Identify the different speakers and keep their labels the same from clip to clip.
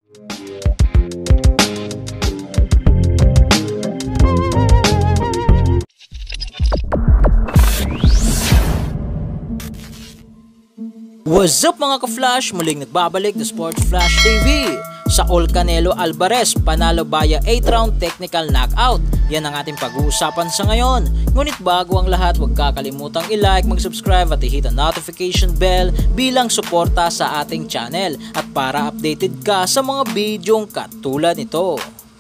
Speaker 1: What's up mga ka-Flash? Muling nagbabalik na SportsFlash TV. Saul Canelo Alvarez panalo via 8-round technical knockout. Yan ang ating pag-uusapan sa ngayon. Ngunit bago ang lahat, huwag kakalimutang i-like, mag-subscribe at i-hit ang notification bell bilang suporta sa ating channel at para updated ka sa mga bidyong katulad nito.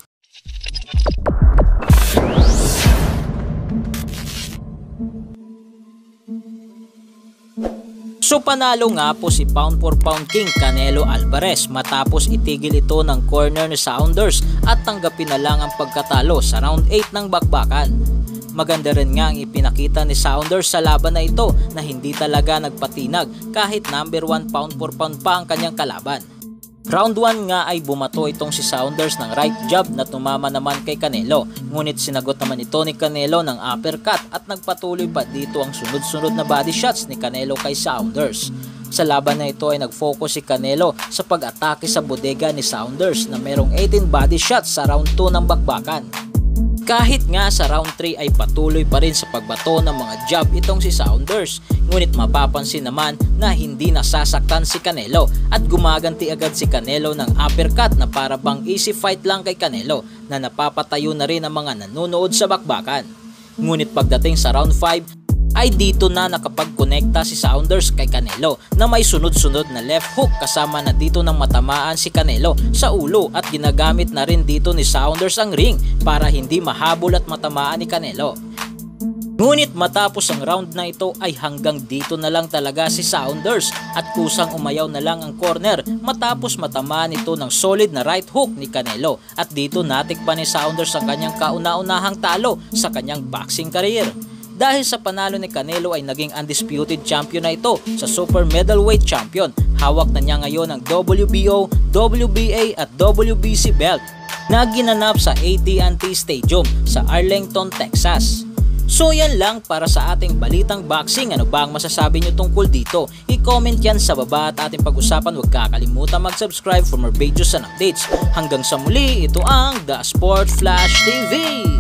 Speaker 1: So panalo nga po si pound for pound king Canelo Alvarez matapos itigil ito ng corner ni Saunders at tanggapin na lang ang pagkatalo sa round 8 ng bakbakan. Maganda rin nga ang ipinakita ni Saunders sa laban na ito na hindi talaga nagpatinag kahit number 1 pound for pound pa ang kanyang kalaban. Round 1 nga ay bumato itong si Saunders ng right jab na tumama naman kay Canelo, ngunit sinagot naman ito ni Canelo ng uppercut at nagpatuloy pa dito ang sunod-sunod na body shots ni Canelo kay Saunders. Sa laban na ito ay nag-focus si Canelo sa pag-atake sa bodega ni Saunders na merong 18 body shots sa round 2 ng bakbakan. Kahit nga sa round 3 ay patuloy pa rin sa pagbato ng mga jab itong si Saunders, ngunit mapapansin naman na hindi nasasaktan si Canelo at gumaganti agad si Canelo ng uppercut na para bang easy fight lang kay Canelo na napapatayo na rin ang mga nanonood sa bakbakan. Ngunit pagdating sa round 5 ay dito na nakapag-konekta si Saunders kay Canelo na may sunod-sunod na left hook kasama na dito nang matamaan si Canelo sa ulo at ginagamit na rin dito ni Saunders ang ring para hindi mahabol at matamaan ni Canelo. Ngunit matapos ang round na ito ay hanggang dito na lang talaga si Saunders at kusang umayaw na lang ang corner matapos matamaan ito ng solid na right hook ni Canelo at dito natikpan ni Saunders ang kanyang kauna-unahang talo sa kanyang boxing career. Dahil sa panalo ni Canelo ay naging undisputed champion na ito sa super middleweight champion. Hawak na niya ngayon ang WBO, WBA at WBC belt na ginanap sa AT&T Stadium sa Arlington, Texas. So yan lang para sa ating balitang boxing. Ano ba ang masasabi nyo tungkol dito? I-comment yan sa baba at ating pag-usapan. Huwag kakalimutan mag-subscribe for more videos and updates. Hanggang sa muli, ito ang The SportsFlash TV.